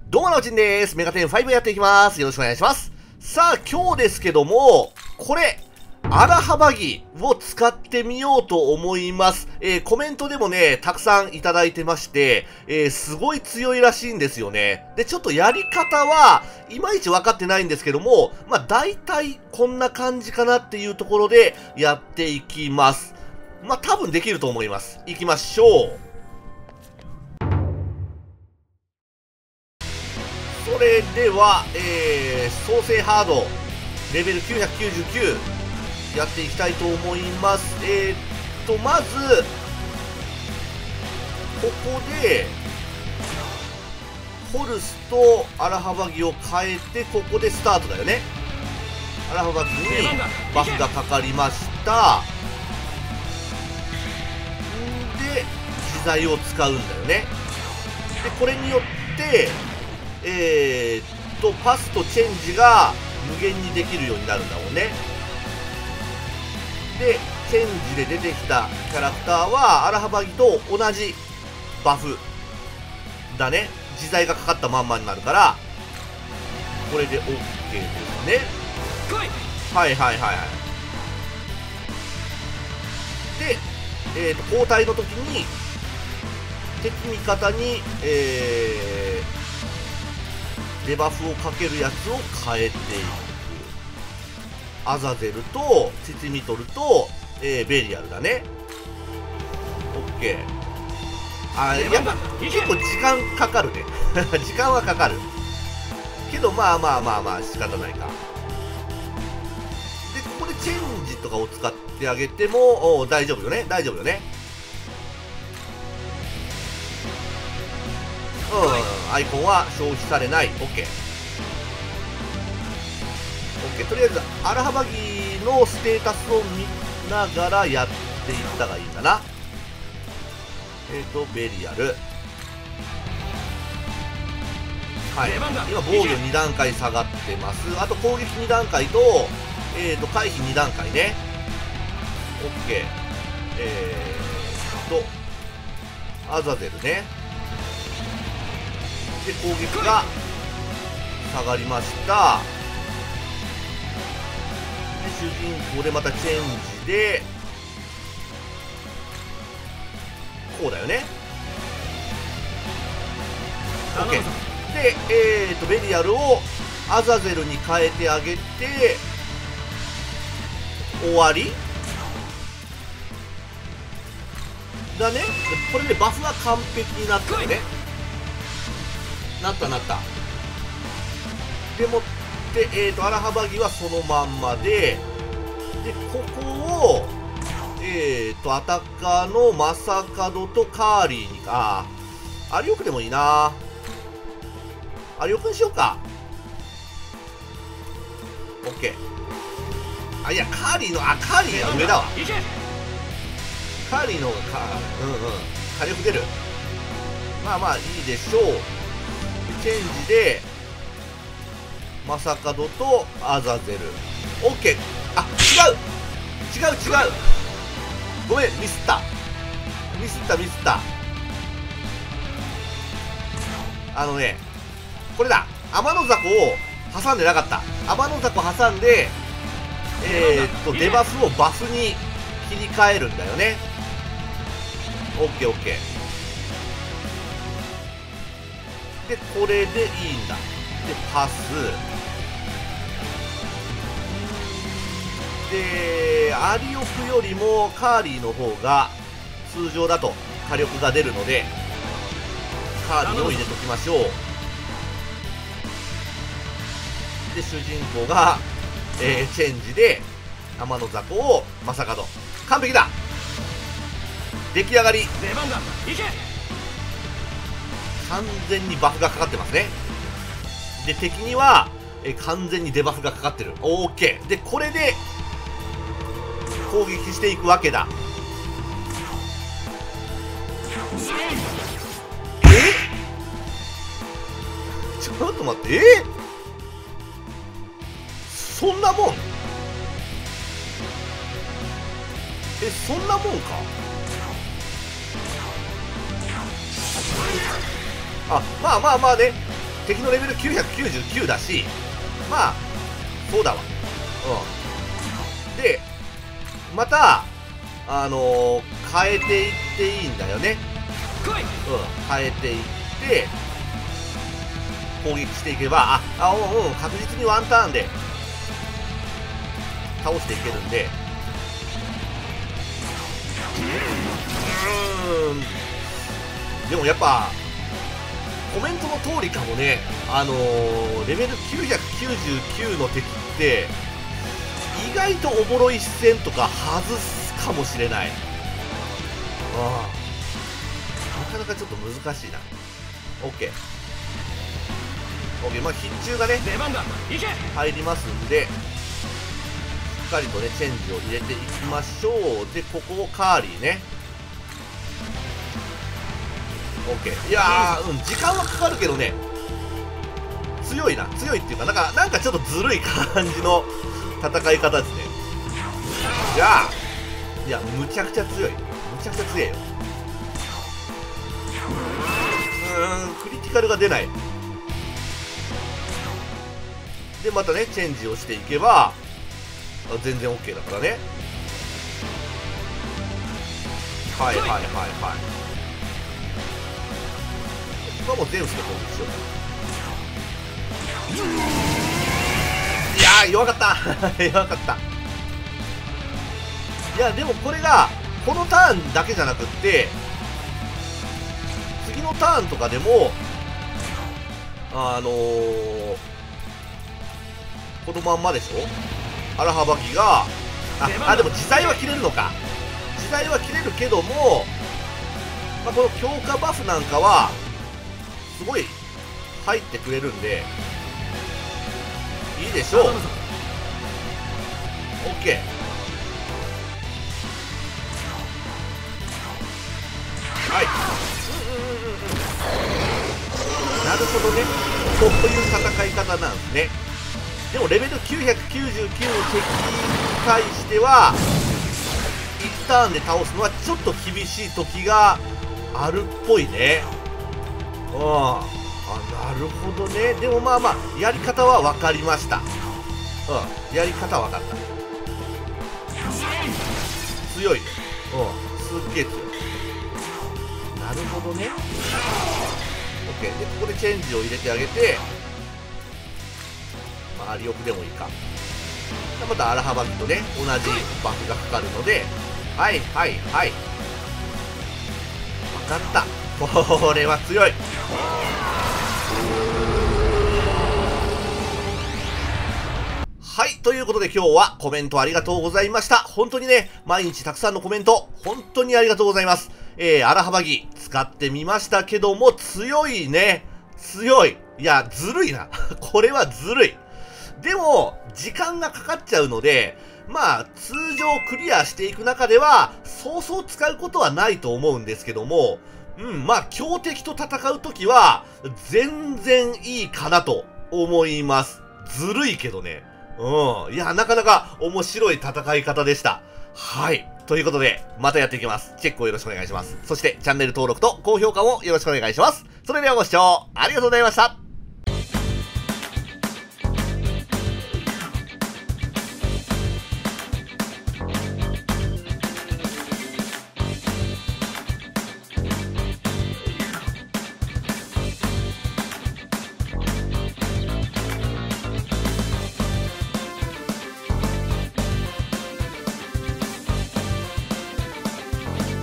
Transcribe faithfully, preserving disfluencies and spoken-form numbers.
どうもなおちんです。メガテンファイブやっていきます。よろしくお願いします。さあ、今日ですけども、これ、荒幅木を使ってみようと思います。えー、コメントでもね、たくさんいただいてまして、えー、すごい強いらしいんですよね。で、ちょっとやり方は、いまいち分かってないんですけども、まあ、大体こんな感じかなっていうところでやっていきます。まあ、多分できると思います。いきましょう。それでは、えー、創生ハードレベルきゅうひゃくきゅうじゅうきゅうやっていきたいと思います。えー、っとまずここでホルスと荒幅木を変えて、ここでスタートだよね。荒幅木にバフがかかりました。んで自在を使うんだよね。でこれによってえー、っとパスとチェンジが無限にできるようになるんだもんね。でチェンジで出てきたキャラクターは荒幅木と同じバフだね。自在がかかったまんまになるから、これで OK ですね。はいはいはいはい。で、えー、と交代の時に敵味方に、えーデバフをかけるやつを変えていく。アザゼルとチチミトルと、えー、ベリアルだね。オッケー。あーやっぱ結構時間かかるね時間はかかるけど、まあまあまあまあ仕方ないか。でここでチェンジとかを使ってあげても大丈夫よね。大丈夫よね。うん、アイコンは消費されない。 OK、 OK。 とりあえず荒幅木のステータスを見ながらやっていったがいいかな。えっ、ー、とベリアル、はい、今防御に段階下がってます。あと攻撃に段階と、えー、と回避に段階ね。 OK。 えー、とアザゼルね。で攻撃が下がりました。で主人公でまたチェンジでこうだよね。 OK。 でえーとベリアルをアザゼルに変えてあげて終わりだね。でこれでバフは完璧になったよね。なったなった。でもって、えーと荒幅木はそのまんまで、でここをえーとアタッカーのマサカドとカーリーにか、アリオクでもいいな。アリオクにしようか。 OK。 あいやカーリーのあカーリーが上だわ。カーリーの方がかうんうん火力出る。まあまあいいでしょう。チェンジでマサカドとアザゼル OK。 あ違う違う違うごめんミスったミスったミスったあのねこれだ。天のザコを挟んでなかった。天のザコ挟んでえー、っとデバフをバフに切り替えるんだよね。 OKOK。でこれでいいんだ。でパスでアリオクよりもカーリーの方が通常だと火力が出るのでカーリーを入れときましょう。で主人公が、えー、チェンジで天のザコをマサカド。完璧だ。出来上がり。出番だ。いけ。完全にバフがかかってますね。で敵にはえ完全にデバフがかかってる。 OK。 でこれで攻撃していくわけだ。えちょっと待って、えそんなもんえそんなもんか。あまあまあまあね敵のレベルきゅうひゃくきゅうじゅうきゅうだし、まあそうだわ。うんでまたあのー、変えていっていいんだよね。うん変えていって攻撃していけば、ああうんうん確実にワンターンで倒していけるんで、うーんでもやっぱコメントの通りかもね。あのー、レベルきゅうひゃくきゅうじゅうきゅうの敵って意外とおぼろい視線とか外すかもしれない。ああなかなかちょっと難しいな。 OK OK まあ必中がね入りますんで、しっかりとねチェンジを入れていきましょう。でここをカーリーね。 OK いやーうん時間はかかるけどね強いな。強いっていうかなんかなんかちょっとずるい感じの戦い方ですね。いやいやむちゃくちゃ強い。むちゃくちゃ強いよ。うーんクリティカルが出ない。でまたねチェンジをしていけば全然 OK だからね。はいはいはいはい。今もゼウスで攻撃しよう。いやー弱かった弱かった。いやでもこれがこのターンだけじゃなくって次のターンとかでもあのー、このまんまでしょ。荒幅木がああでも自在は切れるのか。自在は切れるけども、まあ、この強化バフなんかはすごい入ってくれるんでいいでしょう。 OK はい、なるほどね。こういう戦い方なんですね。でもレベルきゅうひゃくきゅうじゅうきゅうの敵に対してはいちターンで倒すのはちょっと厳しい時があるっぽいね。うんあなるほどね。でもまあまあやり方は分かりました。うんやり方は分かった。強いね。うんすっげえ強い。なるほどね。 OK でここでチェンジを入れてあげて、まあ、リオクでもいいか。また荒幅木とね同じバフがかかるので、はいはいはい分かった。これは強い。はい。ということで今日はコメントありがとうございました。本当にね、毎日たくさんのコメント、本当にありがとうございます。えー、荒幅木使ってみましたけども、強いね。強い。いや、ずるいな。これはずるい。でも、時間がかかっちゃうので、まあ、通常クリアしていく中では、そうそう使うことはないと思うんですけども、うん、まあ、強敵と戦うときは、全然いいかなと思います。ずるいけどね。うん。いや、なかなか面白い戦い方でした。はい。ということで、またやっていきます。チェックをよろしくお願いします。そして、チャンネル登録と高評価もよろしくお願いします。それではご視聴ありがとうございました。